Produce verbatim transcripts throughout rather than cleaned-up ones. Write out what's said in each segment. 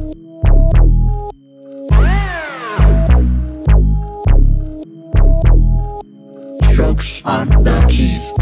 Trucks on the keys.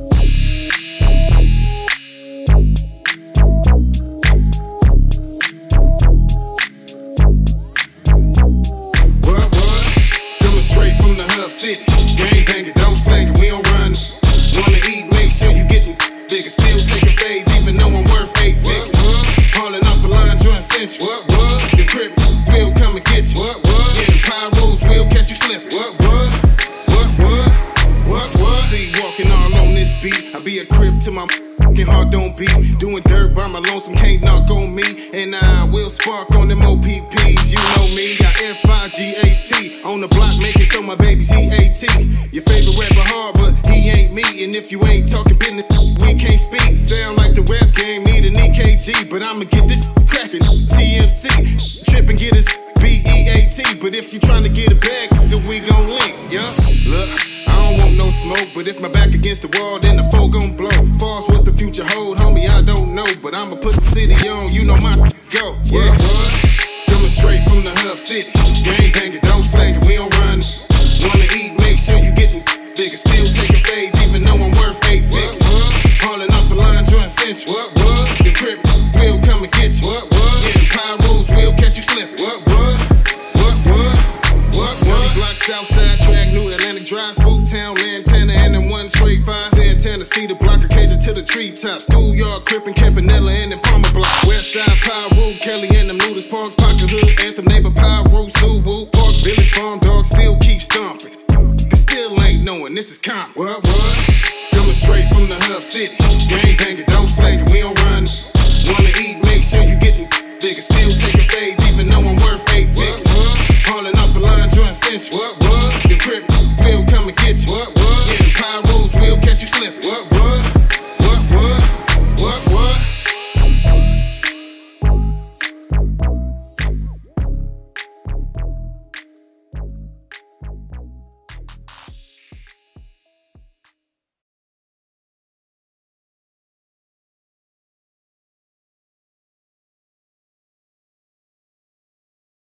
What, what? Coming straight from the hub city. Gang banging, dope slanging, we don't run. Wanna eat, make sure you getting bigger. Still taking fades, even though I'm worth eight figures. Hauling off a line, joint century. What, what? The crib will come and get you. What, what? Getting pyros, will catch you slipping. What, what? What, what? What, what? See, walking all on this beat. I be a crib till my fucking heart don't beat. Doing dirt by my lonesome, can't knock on me. And I will spark on them O P Ps. You know me, got F I G H T on the block, making sure my baby's E A T. Your favorite rapper hard, but he ain't me. And if you ain't talking business, we can't speak. Sound like the rap game, need an E K G. But I'ma get this crackin', T M C. Trip and get his B E A T. But if you tryna get a bag, then we gon' link, yeah. Look, I don't want no smoke, but if my back against the wall, then the foe gon' blow. Falls what the future hold, homie, I don't know. But I'ma put the city on, you know my go. Yeah, what? Coming straight from the hub city. Gang banging, dope slanging, we don't run. Wanna eat, make sure you getting bigger. Still taking fades, even though I'm worth eight figures. Hauling off a line, joint century. What, what? The crib will come and get you. What, what? Getting pyros, will catch you slipping. What, what? What, what? What, what? Block Southside track, New Atlantic Drive, Spook Town, Lantana, and then one trade five. Santana, see the block, occasion to the treetops. Schoolyard, Crippin', Campanella, and then Palmer Block. Westside, Pyro, Kelly, and them nudist parks. Pocket Hood, Anthem, Neighbor, Pyro, Suwu, Park Village, Farm Dog, still keep stomping. But still ain't knowing this is common. What, what? Coming straight from the hub city. Gang banging, dope slanging, we don't run. Wanna eat, make sure you getting bigger. Still taking fades, even though I'm worth eight figures. Hauling off a line, joint century.